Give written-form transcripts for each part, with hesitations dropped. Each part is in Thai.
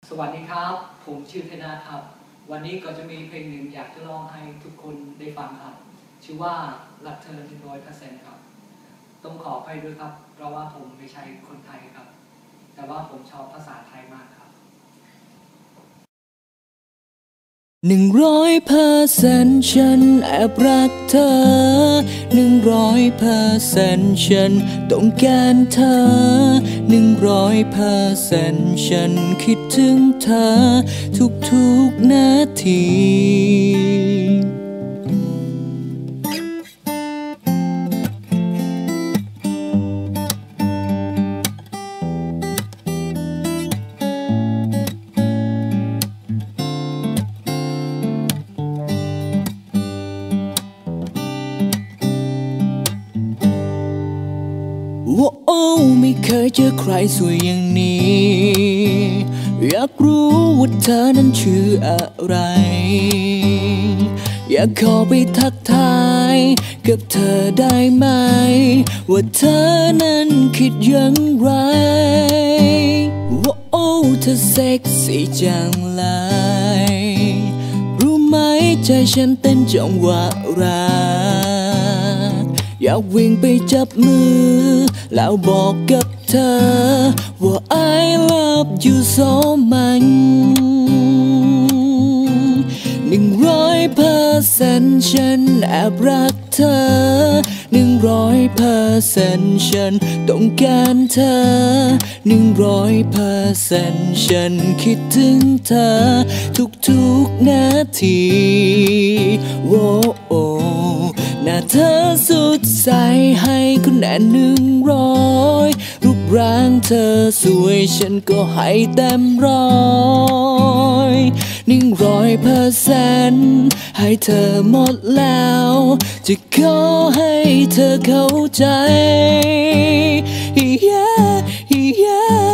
สวัสดีครับผมชื่อเทนาครับวันนี้ก็จะมีเพลงหนึ่งอยากจะร้องให้ทุกคนได้ฟังครับชื่อว่ารักเธอ100%ครับต้องขออภัยด้วยครับเพราะว่าผมไม่ใช่คนไทยครับแต่ว่าผมชอบภาษาไทยมากครับ 100%ฉันแอบรักเธอ100%ฉันต้องการเธอ100%ฉันคิดถึงเธอทุกๆนาทีโอ้ไม่เคยเจอใครสวยอย่างนี้อยากรู้ว่าเธอนั้นชื่ออะไรอยากขอไปทักทายกับเธอได้ไหมว่าเธอนั้นคิดอย่างไรโอ้เธอเซ็กซี่จังเลยรู้ไหมใจฉันเต้นจังหวะรักอยากวิ่งไปจับมือแล้วบอกกับเธอว่า I love you so much 100% ฉันแอบรักเธอ100% ฉันต้องการเธอ100% ฉันคิดถึงเธอทุกนาทีโว้โอหน้าเธอสดใสให้คุณแอน100รูปร่างเธอสวยฉันก็ให้เต็ม100% ให้เธอหมดแล้วจะขอให้เธอเข้าใจ yeah, yeah,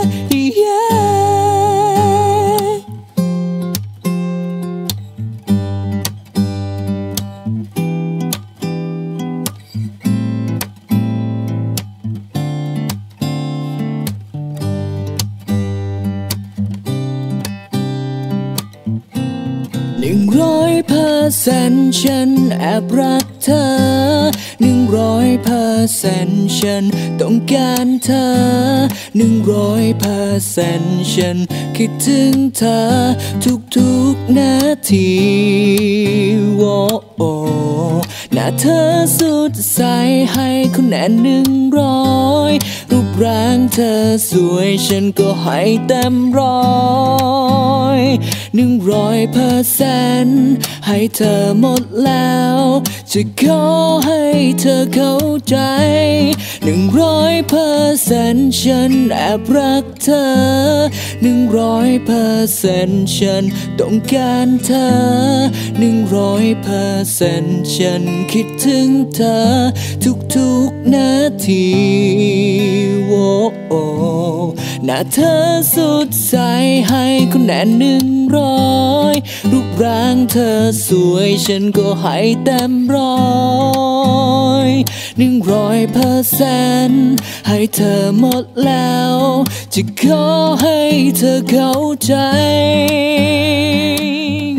yeah.100% ฉันแอบรักเธอ100% ฉันต้องการเธอ100% ฉันคิดถึงเธอทุกนาทีโว้โอหน้าเธอสดใสให้คุณแอน100รูปร่างเธอสวยฉันก็ให้เต็ม100% ให้เธอหมดแล้วจะขอให้เธอเข้าใจ100% ฉันแอบรักเธอ100% ฉันต้องการเธอ100% ฉันคิดถึงเธอทุกนาทีโว้โอหน้าเธอสดใสให้คุณแอน100รูปร่างเธอสวยฉันก็ให้เต็ม100% ให้เธอหมดแล้วจะขอให้เธอเข้าใจ